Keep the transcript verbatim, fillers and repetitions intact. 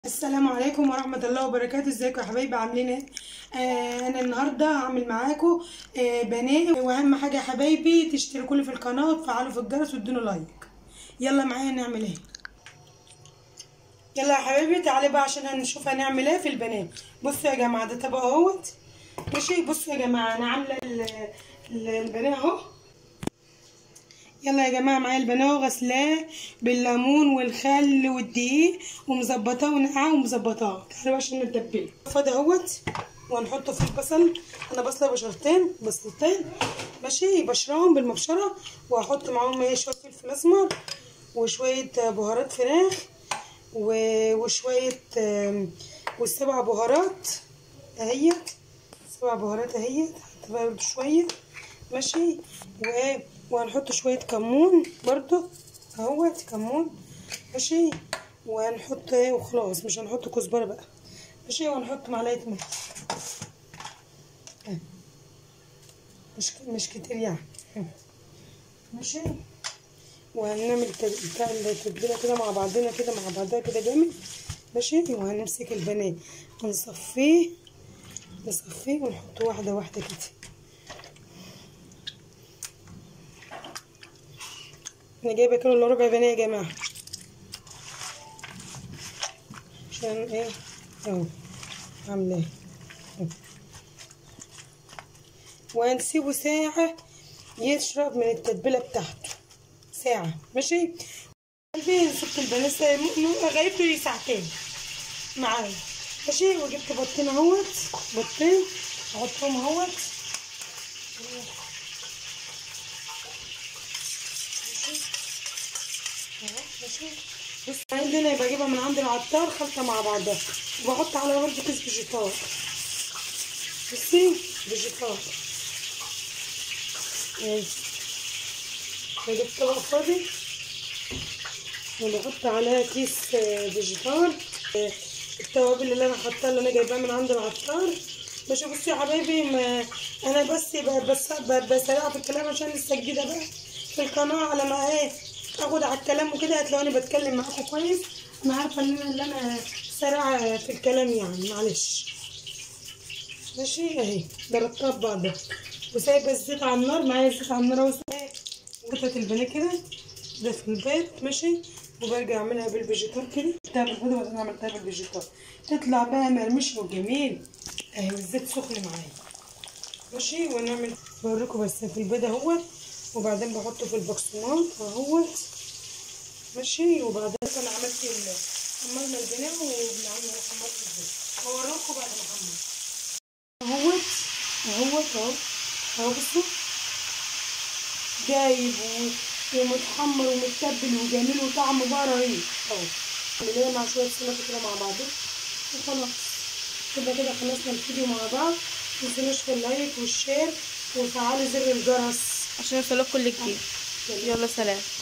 السلام عليكم ورحمة الله وبركاته. ازيكم يا حبايبي، عاملين ايه؟ آه انا النهارده هعمل معاكم آه بانيه. واهم حاجة يا حبايبي تشتركوا لي في القناة وتفعلوا في الجرس وتدونوا لايك. يلا معايا نعمل ايه. يلا يا حبايبي تعالي بقى عشان هنشوف هنعمل ايه في البانيه. بصوا يا جماعة ده طبق اهوت، ماشي. بصوا يا جماعة انا عاملة البانيه اهو. يلا يا جماعه معايا البانيه غسلاه بالليمون والخل والدقيق ومظبطاه ونقعاه ومظبطاه. تعالوا عشان نتبله. فاضي اهوت وهنحطه في البصل. انا بصله بشرتين بصلتين، ماشي، بشرهم بالمبشره، وهحط معاهم ايه شويه فلفل اسمر وشويه بهارات فراخ وشويه والسبع بهارات اهيت. سبع بهارات اهيت هحط برده شويه، ماشي. وايه وهنحط شويه كمون برضو اهوت، كمون، ماشي. وهنحط ايه وخلاص، مش هنحط كزبره بقى، ماشي. وهنحط معلقه ملح، مش مش كتير يعني، ماشي. وهنعمل بتاع التتبيله كده مع بعضنا كده مع بعضها كده جامد، ماشي. وهنمسك البانيه ونصفيه نصفيه ونحطه واحده واحده كده. انا جايبه كيلو الا ربع بانيه يا جماعه، عشان ايه اهو عاملاه. وهنسيبه ساعه يشرب من التتبيله بتاعته، ساعه، ماشي. قلبي سبت البانيه غايب له ساعتين معايا، ماشي. وجبت بطين اهوت، بطين احطهم اهوت، ماشي. بص عندنا بجيبها من عند العطار خلطه مع بعضها، وبحط عليها برده كيس فيجيتار. بصي فيجيتار اهي، بجيب طبق فاضي وبحط عليها كيس فيجيتار. التوابل اللي انا حاطاها اللي انا جايباها من عند العطار، ماشي. بصي يا حبايبي ما انا بس بس بسرع في الكلام عشان لسه جديده بقى في القناه. على ما ايه اخد على الكلام وكده هتلاقوني بتكلم معاكم كويس. انا عارفه ان انا اللي انا سريعه في الكلام يعني، معلش، ماشي. اهي ضربتها ببعضها وسايبه الزيت على النار، معايا الزيت على النار اهو. قطعه البانيه كده ده في البيض، ماشي. وبرجع اعملها بالفيجيتار كده، بتاع بالبيض وبعدين عملتها بالفيجيتار تطلع بقى مقرمشه وجميل اهي، والزيت سخن معايا، ماشي. ونعمل بوريكم بس في البيض اهوت، وبعدين بحطه في البقسماط اهوت، ماشي. وبعدين انا عملت حمرنا البانيه وبنعمل حمرت البيض، هوريكم بعد ما احمر اهوت اهوت اهو اهو. بصوا جايب ومتحمر ومتبل وجميل وطعمه بقى رهيب اهو. نعملها مع شويه سلطه كده مع بعض وخلاص. كده كده خلصنا الفيديو مع بعض. متنسونوش في اللايك والشير وفعلوا زر الجرس عشان يوصلك كل جديد. يلا سلام.